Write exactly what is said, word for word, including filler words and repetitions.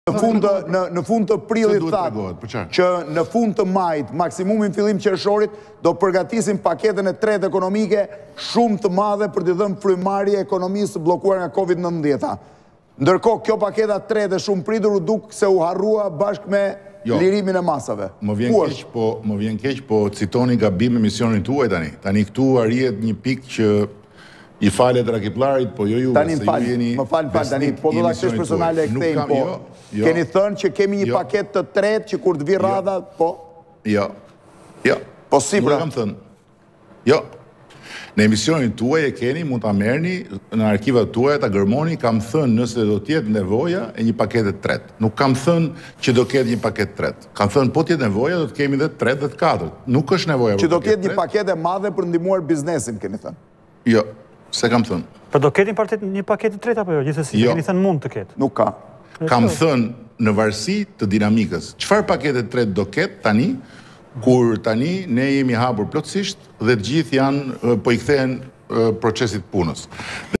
Në fund të, në, në fund të prillit thatë që në fund të majit, maksimumin fillim qershorit, do përgatisim paketën e tretë ekonomike shumë të madhe për të dhënë frymarrje ekonomisë bllokuar nga Covid nëntëmbëdhjetë. Ndërkohë, kjo paketa tretë e shumë pritur u duk se u harrua bashkë me jo, lirimin e masave. Më vjen keq, po, më vjen keq, po citoni gabim emisionin tuaj tani. Tani këtu arrihet një pikë që i falet rakiplarit, po jo ju. Tani më fal, më fal, fal, tani, po do ta kthesh personale e kthejmë, po. Jo, jo, keni thënë që kemi një jo, paket të tretë që kur të vi radha, jo, po. Jo. Jo. Po si pra? Nuk kam thënë. Jo. Në emisionin tuaj e keni, mund ta merrni në arkivat tuaja, ta gërmoni, kam thënë nëse do të jetë nevoja e një pakete të tretë. Nuk kam thënë që do ketë një paketë tretë. Kam thënë po të jetë nevoja, do të kemi dhe të tretë dhe të katërt. Nuk është nevoja për që do të jetë një paketë e madhe për ndihmuar biznesin, keni thënë. Jo. Se kam thënë. Po do ketë një paketë të tretë apo jo? Gjithsesi, jo, keni thënë mund të ketë. Nuk ka. Kam thënë në varësi të dinamikës. Çfarë pakete të tretë do ketë tani, kur tani ne jemi hapur plotësisht dhe të gjithë janë po i kthehen procesit punës.